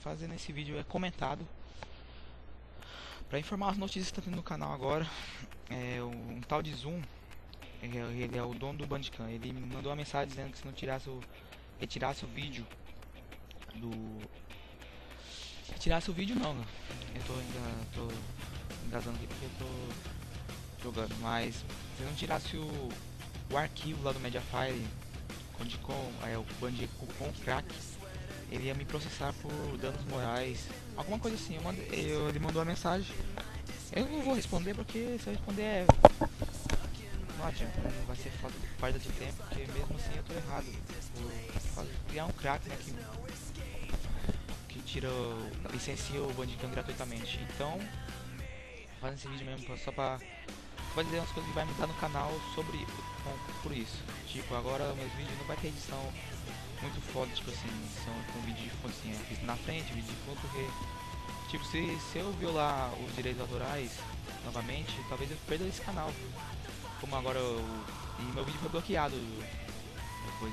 fazer nesse vídeo é comentado para informar as notícias que está tendo no canal agora. Um tal de Zoom, ele é o dono do Bandicam. Ele me mandou uma mensagem dizendo que se não retirasse o vídeo do... Retirasse o vídeo não, eu tô engasando aqui porque eu tô jogando, mas se não tirasse o arquivo lá do Mediafire, o Bandicam Crack, ele ia me processar por danos morais, alguma coisa assim. Ele mandou uma mensagem. Eu não vou responder porque se eu responder não adianta, vai ser falta de tempo, porque mesmo assim eu tô errado por criar um crack, né, que licencia o Bandicam gratuitamente. Então, fazendo esse vídeo mesmo só pra dizer umas coisas que vai mudar no canal por isso. Tipo, agora meus vídeos não vai ter edição muito foda, tipo assim, são com vídeo de fundo assim, vídeo na frente, vídeo de fundo, porque tipo, se eu violar os direitos autorais novamente, talvez eu perda esse canal. Como agora e meu vídeo foi bloqueado depois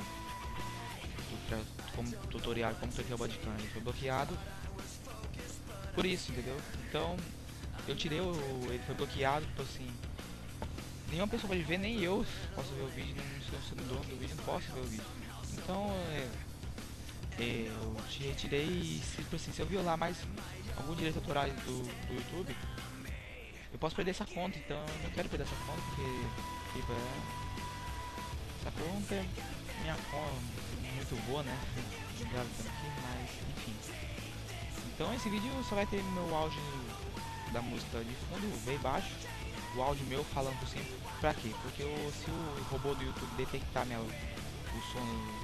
como tutorial como craquear o Bandicam, ele foi bloqueado por isso, entendeu? Então eu tirei ele foi bloqueado, tipo assim, nenhuma pessoa pode ver, nem eu posso ver o vídeo, não sou dono do vídeo, não posso ver o vídeo. Então eu te retirei e se eu violar mais algum direito autoral do YouTube, eu posso perder essa conta. Então eu não quero perder essa conta, porque tipo, essa conta é minha conta muito boa, né? Aqui, mas enfim. Então esse vídeo só vai ter meu áudio da música de fundo bem baixo, o áudio meu falando por cima. Pra quê? Porque se o robô do YouTube detectar o som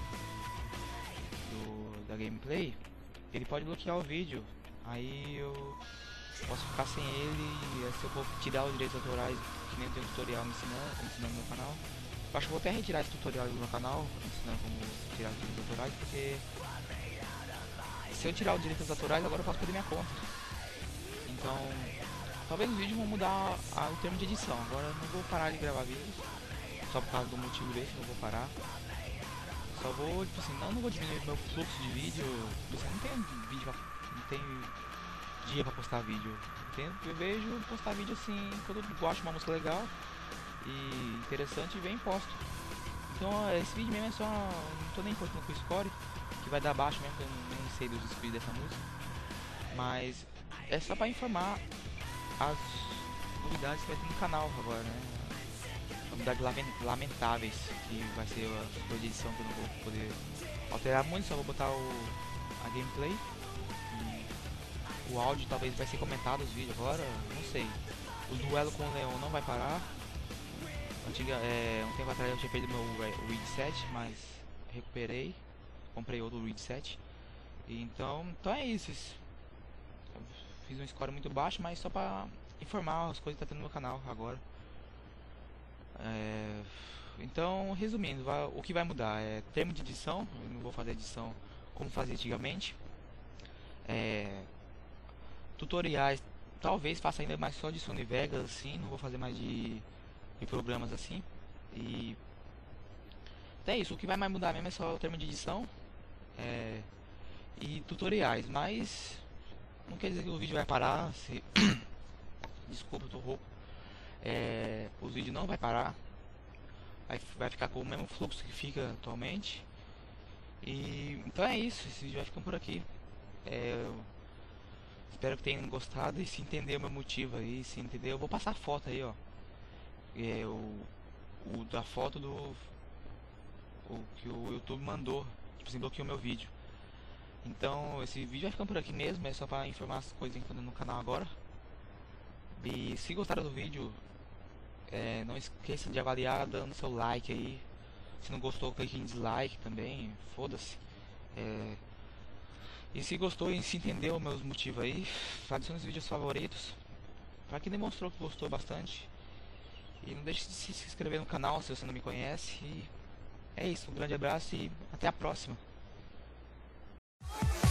da gameplay, ele pode bloquear o vídeo. Aí eu posso ficar sem ele. E se eu for tirar os direitos autorais, que nem tem um tutorial me ensinando no meu canal, eu acho que vou até retirar esse tutorial do meu canal, ensinando como tirar os direitos autorais, porque se eu tirar os direitos autorais agora eu posso perder minha conta. Então talvez os vídeos vão mudar o termo de edição. Agora eu não vou parar de gravar vídeos só por causa do motivo desse, não vou parar. Só vou, tipo assim, não vou diminuir meu fluxo de vídeo. Tipo assim, não tem dia pra postar vídeo. Eu vejo postar vídeo assim, quando eu gosto de uma música legal e interessante, vem e posto. Então esse vídeo mesmo é só, não tô nem importando com o score, que vai dar baixo mesmo, que eu nem sei dos speeds dessa música. Mas é só pra informar as novidades que vai ter no canal agora, né? Novidades lamentáveis, que vai ser a coisa de edição que eu não vou poder alterar muito, só vou botar a gameplay. E o áudio talvez vai ser comentado os vídeos agora, não sei. O duelo com o Leon não vai parar. Um tempo atrás eu tinha perdido meu Reed 7, mas recuperei. Comprei outro Reed 7. Então é isso. Eu fiz um score muito baixo, mas só pra informar as coisas que tá tendo no canal agora. Então, resumindo, o que vai mudar é termo de edição. Eu não vou fazer edição como fazia antigamente. Tutoriais, talvez faça ainda mais só de Sony Vegas, assim. Não vou fazer mais de programas assim. E é isso, o que vai mais mudar mesmo é só o termo de edição e tutoriais, mas não quer dizer que o vídeo vai parar. Desculpa, eu tô rouco. Os vídeos não vai parar, vai ficar com o mesmo fluxo que fica atualmente. E então é isso, esse vídeo vai ficando por aqui. Espero que tenham gostado, e se entender o meu motivo aí, se entender, eu vou passar a foto aí, ó. Da foto que o YouTube mandou, tipo assim, bloqueou meu vídeo. Então esse vídeo vai ficando por aqui mesmo, é só pra informar as coisas que estão no canal agora. E se gostaram do vídeo, não esqueça de avaliar dando seu like aí. Se não gostou, clique em dislike também, foda-se. E se gostou e se entendeu meus motivos aí, adicione os vídeos favoritos pra quem demonstrou que gostou bastante. E não deixe de se inscrever no canal se você não me conhece. E é isso, um grande abraço e até a próxima.